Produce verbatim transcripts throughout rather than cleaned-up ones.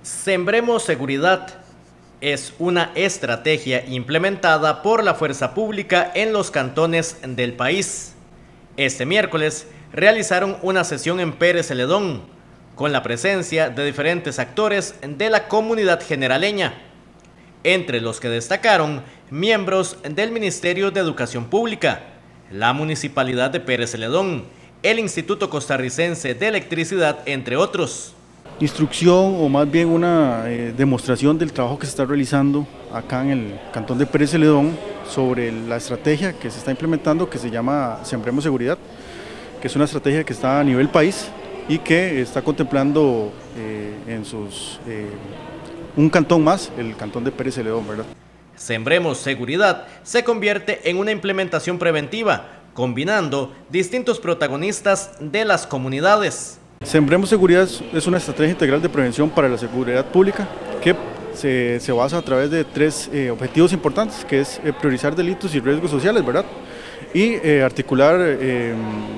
Sembremos Seguridad es una estrategia implementada por la fuerza pública en los cantones del país. Este miércoles realizaron una sesión en Pérez Celedón, con la presencia de diferentes actores de la comunidad generaleña, entre los que destacaron miembros del Ministerio de Educación Pública, la Municipalidad de Pérez Celedón, el Instituto Costarricense de Electricidad, entre otros. Instrucción o más bien una eh, demostración del trabajo que se está realizando acá en el cantón de Pérez Celedón sobre la estrategia que se está implementando, que se llama Sembremos Seguridad, que es una estrategia que está a nivel país y que está contemplando eh, en sus eh, un cantón más, el cantón de Pérez Celedón, ¿verdad? Sembremos Seguridad se convierte en una implementación preventiva, combinando distintos protagonistas de las comunidades. Sembremos Seguridad es una estrategia integral de prevención para la seguridad pública que se, se basa a través de tres eh, objetivos importantes, que es eh, priorizar delitos y riesgos sociales, ¿verdad? Y eh, articular, eh,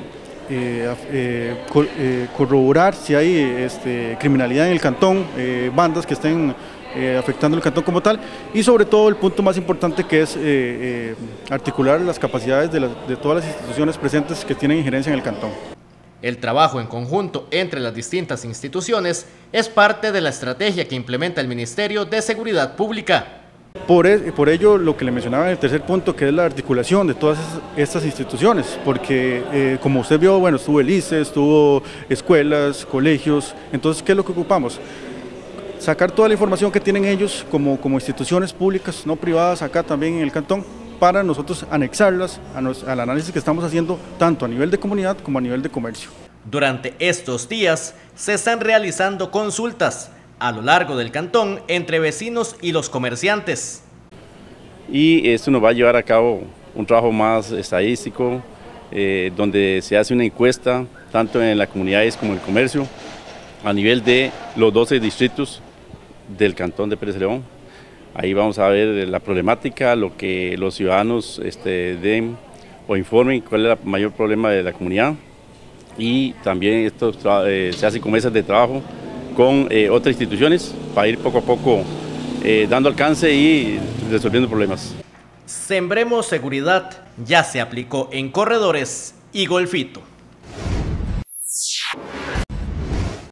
eh, eh, co eh, corroborar si hay este, criminalidad en el cantón, eh, bandas que estén eh, afectando el cantón como tal, y sobre todo el punto más importante, que es eh, eh, articular las capacidades de, la, de todas las instituciones presentes que tienen injerencia en el cantón. El trabajo en conjunto entre las distintas instituciones es parte de la estrategia que implementa el Ministerio de Seguridad Pública. Por, es, por ello, lo que le mencionaba en el tercer punto, que es la articulación de todas estas instituciones, porque eh, como usted vio, bueno, estuvo el I C E, estuvo escuelas, colegios. Entonces, ¿qué es lo que ocupamos? Sacar toda la información que tienen ellos como, como instituciones públicas, no privadas, acá también en el cantón, para nosotros anexarlas a nos, al análisis que estamos haciendo tanto a nivel de comunidad como a nivel de comercio. Durante estos días se están realizando consultas a lo largo del cantón entre vecinos y los comerciantes. Y esto nos va a llevar a cabo un trabajo más estadístico, eh, donde se hace una encuesta tanto en las comunidades como en el comercio, a nivel de los doce distritos del cantón de Pérez Celedón. Ahí vamos a ver la problemática, lo que los ciudadanos este, den o informen cuál es el mayor problema de la comunidad, y también esto eh, se hace con mesas de trabajo con eh, otras instituciones para ir poco a poco eh, dando alcance y resolviendo problemas. Sembremos Seguridad ya se aplicó en Corredores y Golfito.